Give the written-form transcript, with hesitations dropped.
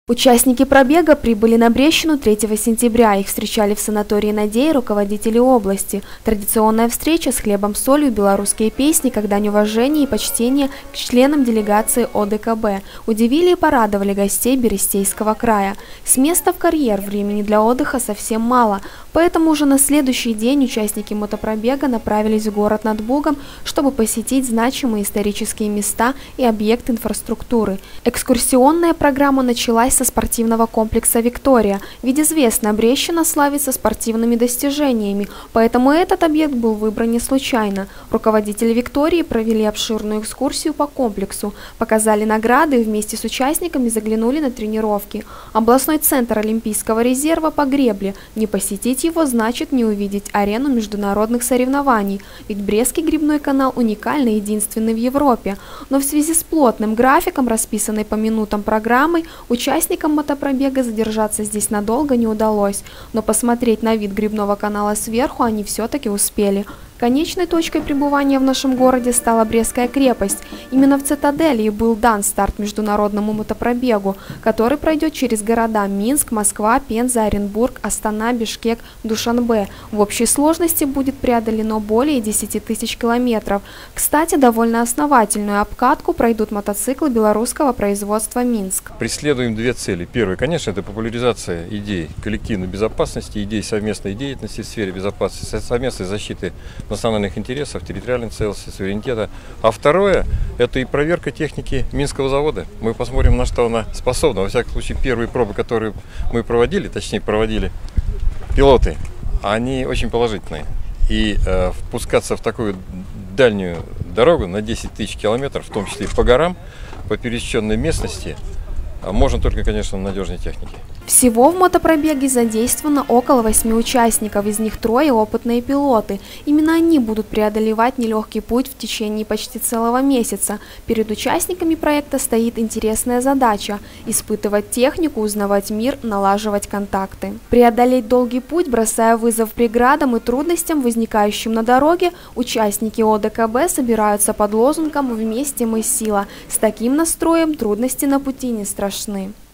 Участники пробега прибыли на Брещину 3 сентября. Их встречали в санатории «Надея» руководители области. Традиционная встреча с хлебом-солью, белорусские песни, как дань уважения и почтения к членам делегации ОДКБ. Удивили и порадовали гостей Берестейского края. С места в карьер времени для отдыха совсем мало, поэтому уже на следующий день участники мотопробега направились в город над Бугом, чтобы посетить значимые исторические места и объекты инфраструктуры. Экскурсионная программа началась со спортивного комплекса «Виктория». Ведь известно, Брещина славится спортивными достижениями, поэтому этот объект был выбран не случайно. Руководители «Виктории» провели обширную экскурсию по комплексу, показали награды и вместе с участниками заглянули на тренировки. Областной центр Олимпийского резерва по гребле. Не посетить его значит не увидеть арену международных соревнований, ведь Брестский гребной канал уникальный и единственный в Европе. Но в связи с плотным графиком, расписанной по минутам программой, участникам мотопробега задержаться здесь надолго не удалось, но посмотреть на вид гребного канала сверху они все-таки успели. Конечной точкой пребывания в нашем городе стала Брестская крепость. Именно в цитадели и был дан старт международному мотопробегу, который пройдет через города Минск, Москва, Пенза, Оренбург, Астана, Бишкек, Душанбе. В общей сложности будет преодолено более 10 тысяч километров. Кстати, довольно основательную обкатку пройдут мотоциклы белорусского производства «Минск». Преследуем две цели. Первая, конечно, это популяризация идей коллективной безопасности, идей совместной деятельности в сфере безопасности, совместной защиты национальных интересов, территориальной целостности, суверенитета. А второе, это и проверка техники Минского завода. Мы посмотрим, на что она способна. Во всяком случае, первые пробы, которые мы проводили, точнее проводили пилоты, они очень положительные. И впускаться в такую дальнюю дорогу на 10 тысяч километров, в том числе и по горам, по пересеченной местности, можно только, конечно, на надежной технике. Всего в мотопробеге задействовано около 8 участников, из них 3 опытные пилоты. Именно они будут преодолевать нелегкий путь в течение почти целого месяца. Перед участниками проекта стоит интересная задача – испытывать технику, узнавать мир, налаживать контакты. Преодолеть долгий путь, бросая вызов преградам и трудностям, возникающим на дороге, участники ОДКБ собираются под лозунгом «Вместе мы сила». С таким настроем трудности на пути не страшны.